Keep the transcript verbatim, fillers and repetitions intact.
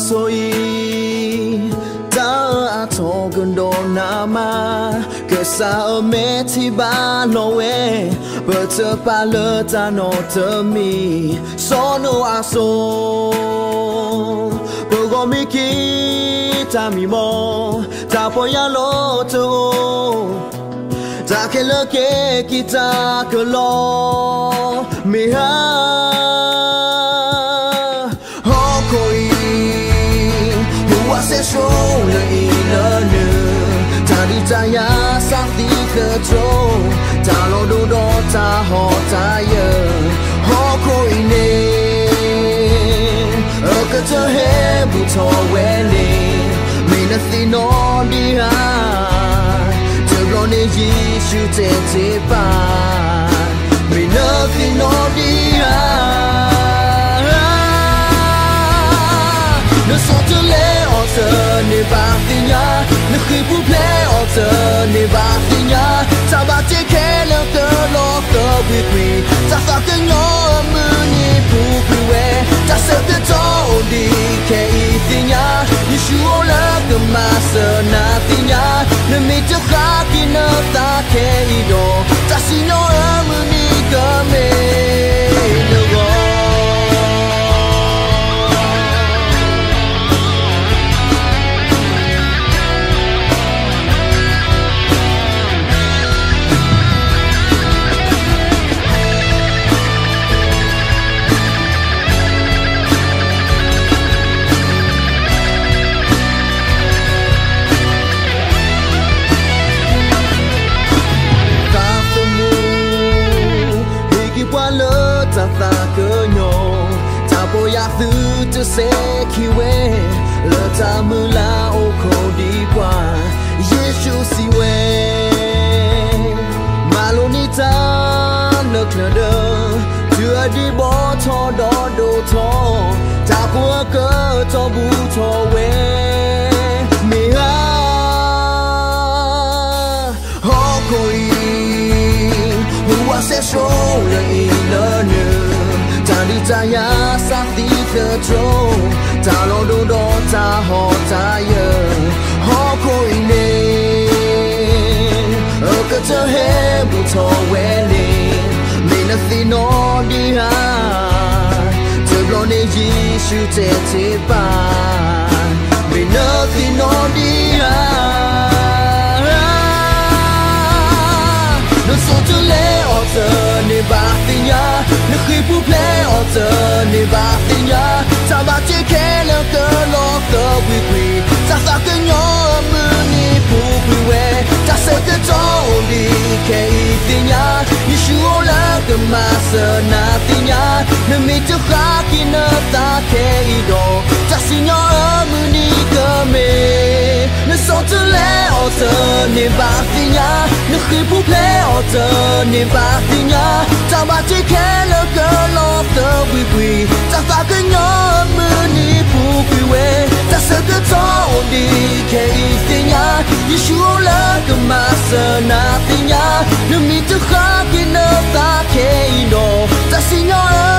soi ta thọ gần đồ nama kể sao mẹ thì ba noe bờ tơ pa lơ ta no tơ mi so no aso bờ gò mi ki ta mi mo ta po ya lo to ta ke lơ ke ki ta ke lo mi ha ho koi hu se show le le ne ta di ta ya sa di ke tro ta lo do do ta ho ta ye ho koi ne a ke te he bu to we ne me na thi no di ha te lo ne yi shu te te pa me na thi no di ha ne so te le o te ne ba ti nya ne khi pu ple o te ne ba ti nya ta ba te ke le te lo te wi wi ta sa ke no mu ni pu pu we ta se te to di ke i ti nya ni shu o la ke ma se na ti nya ne mi te kha ki na ta ke i do ta si no mu ni ka me no go ta ta cơ nhô ta bo ya thu to se ki we le ta mu la o ko di kwa Yesu si we malo ni ta le kna de tu a di bo tho do do tho ta bo ke to bu tho we mi ha ho koi hu wa se show le le ne ta di ta ya sa di ke tro ta lo do do ta ho ta ye ho koi ne o ke te he bu tho we ne me na thi no di ha te lo ne yi shu te te pa me na thi no di ha no so to le o te ne ba ti nya ne khi pu ple o te ne ba ti nya ta ba che ke le ke lo ke wi wi ta sa ke nyo mu ni pu wi we ta se ke to di ke i ti nya ni shu o la ke ma se na ti nya ne mi te kha ki na ta ke i do ta si nyo mu ni ke me ne so to le o te ne ba ti nya ne khi pu ple o te ne ba ti nya ta ba che ke le ke lo te wi wi ta sa ke nyo mu ni pu wi we ta se ke to di ke i ti nya ni shu la ke ma se na ti nya ne mi te kha ki na ta ke i do ta si nyo